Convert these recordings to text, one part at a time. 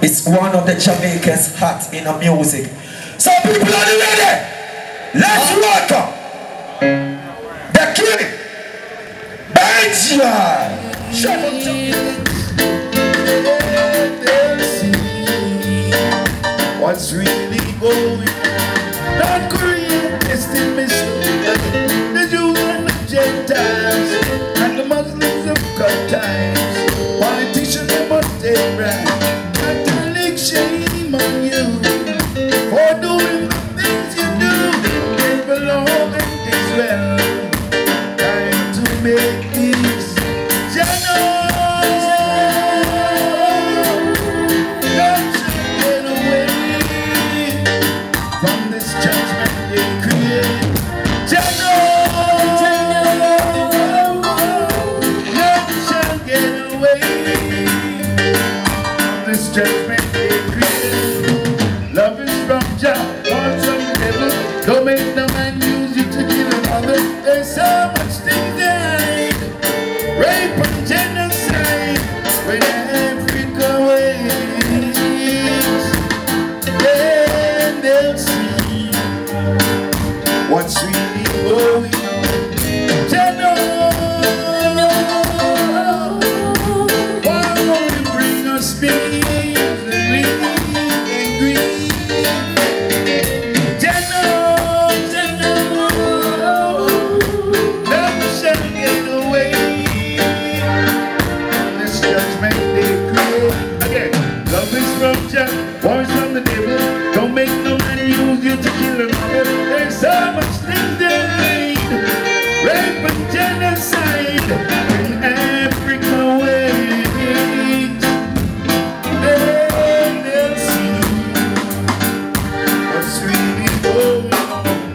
It's one of the Jamaica's hot in the music. So people are you ready? Let's welcome the king, DanceHall. What's really going on? North Korea is still missing the Jews and the Gentiles, and the Muslims have got ties. Politicians, they must take right. Catholic, shame on you for doing the things you do. They belong in Israel. Time to make peace. Judgment they create. Love is from Jah, or from the devil. Don't make no man use you to kill another. There's so much things they hide. Rape and genocide when Africa waits. Then they'll see what's really going on. Jah knows. Why won't you bring us peace? Boys from the devil, don't make no man use you to kill another. There's so much things they hide. Rape and genocide in Africa waits. Then they'll see what's really going on.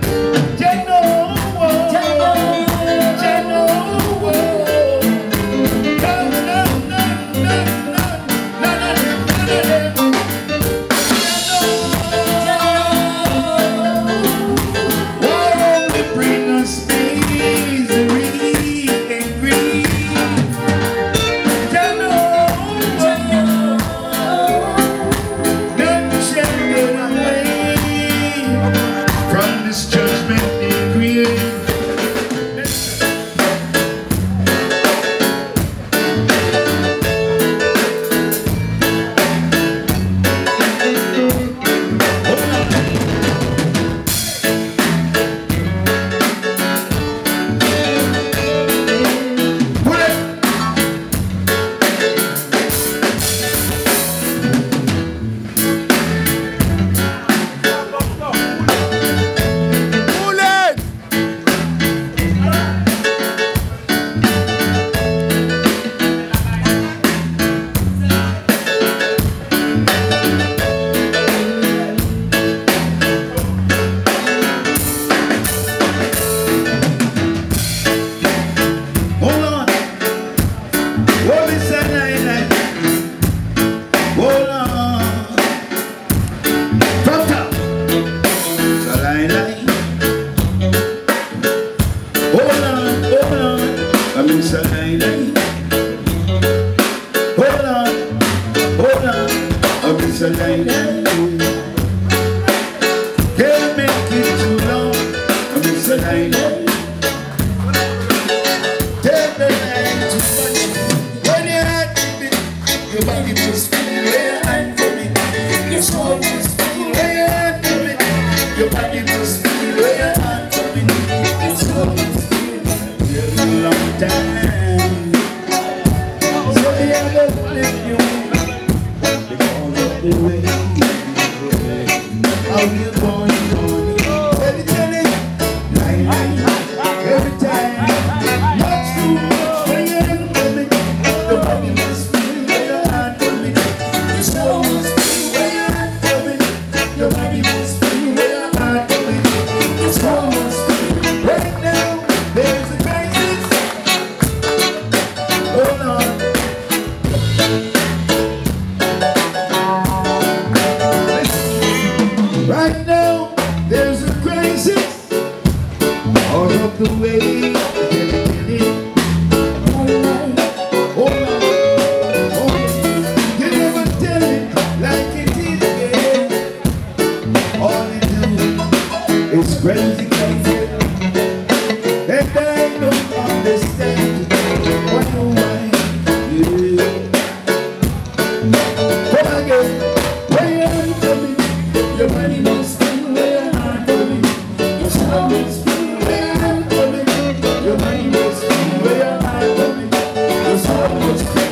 Can't make it too long. I miss a night. Take the night too much. When you had me, your body was feeling where you had for me. Your soul was feeling where you had for me. Your body was feeling where you had for me. Your soul was feeling where you had for me. A long time. So the other live you because of the way. How you going? Every time, every time, much too much when you're in for me. The body must feel where your heart for me. Your soul must feel where your heart for me. Your body must feel where your heart for me. Your soul must feel. Right now, there's a crisis. Hold on. Right now. Where you coming? Your body must be where I'm coming. Your soul must be where I'm coming. Your body must be where I'm coming. Your soul must be.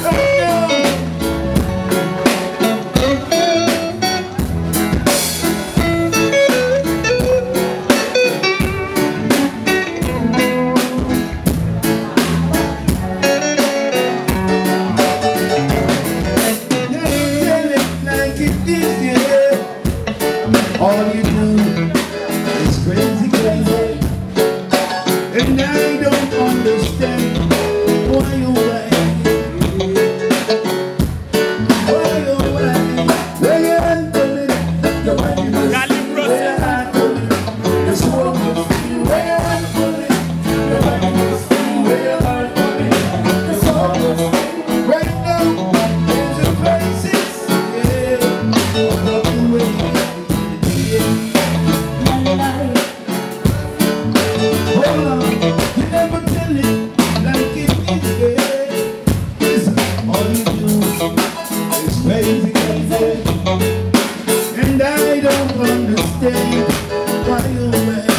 All you do is crazy, crazy, and I don't understand why you why where you are coming, your body must be where I'm coming, your soul must be where I'm coming, your body must be where I'm coming, your soul must be. Right now, there's a crisis, yeah, of the way. Hold on, you never tell it like it is, yeah. Listen, all you do is crazy, crazy, and I don't understand why you're mad.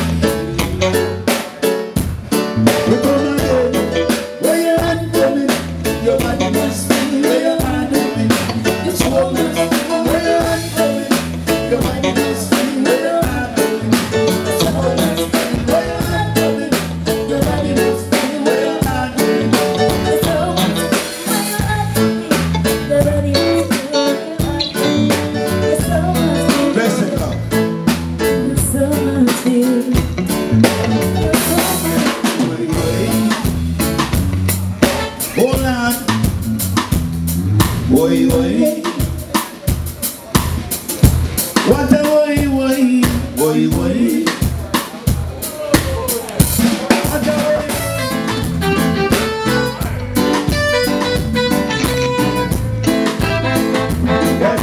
Look on my head, where your hand coming, your body must be where your hand coming, your soul must be where your hand coming, your body must be where your hand coming, your soul must be where your hand coming, your body must be where your hand coming, your soul must be where your hand coming, your body must be where your hand coming, your soul must be. Bless it, God. Your soul must be. Hold on. Wait, wait. What a way, wait, wait, wait. What a way. Yes.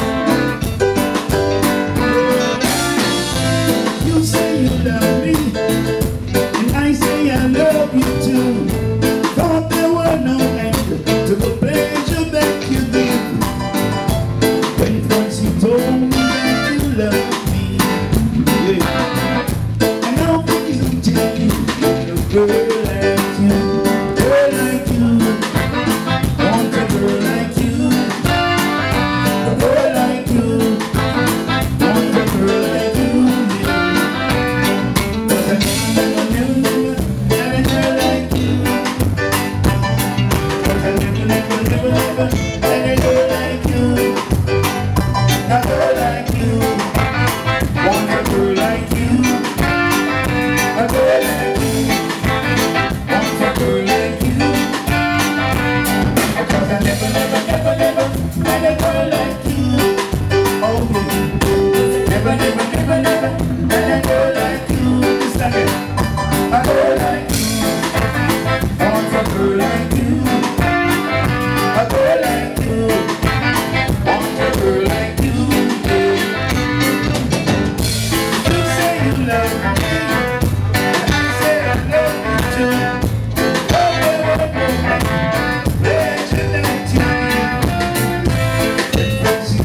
You say you love me, and I say I love you too. Thought there were no end to the pleasure that you give. When first you told me that you love me, yeah. And now things have changed. A girl like you, want a girl like you, a girl like you, want a girl like you, yeah. But I never had a girl like you. But I never had a girl like you. A girl like you, want a girl like you, a girl like you, want a girl like you. Because I never had a girl like you. Oh yeah, never had a girl like you. Just like it, a girl like you, want a girl like you, a girl like you, want a girl like you. You say you love me, and I say I love you too. Oh, pleasure that you give. When first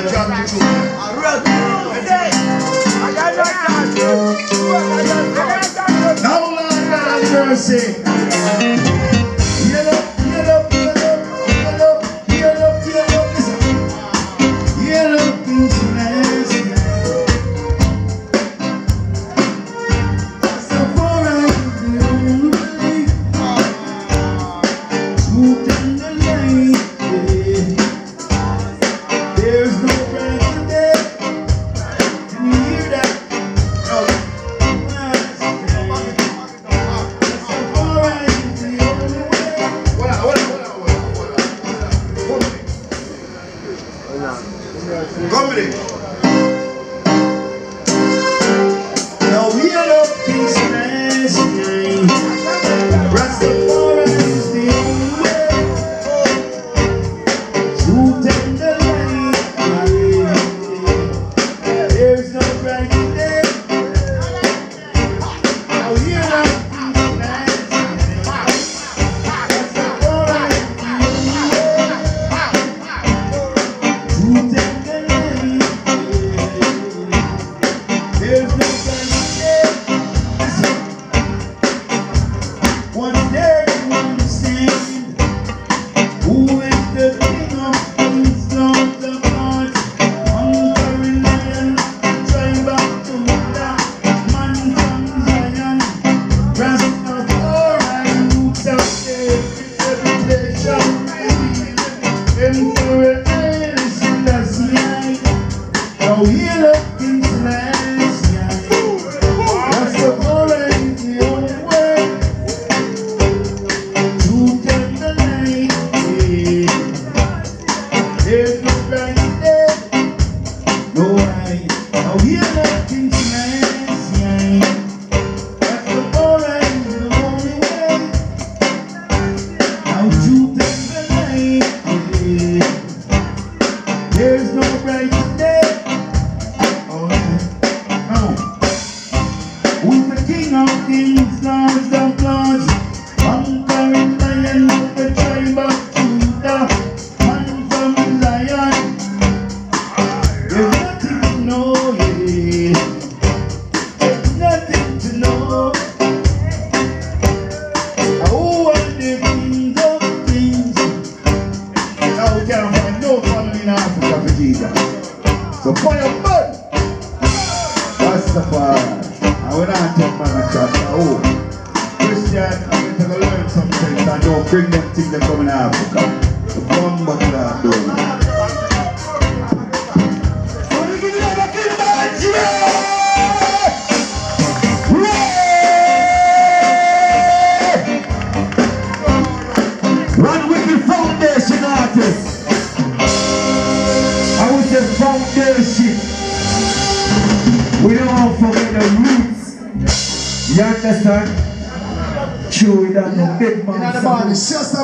Now, Lord, God have mercy. Heal up.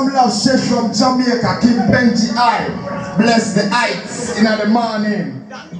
From Jamaica, King Benji I bless the heights in the morning.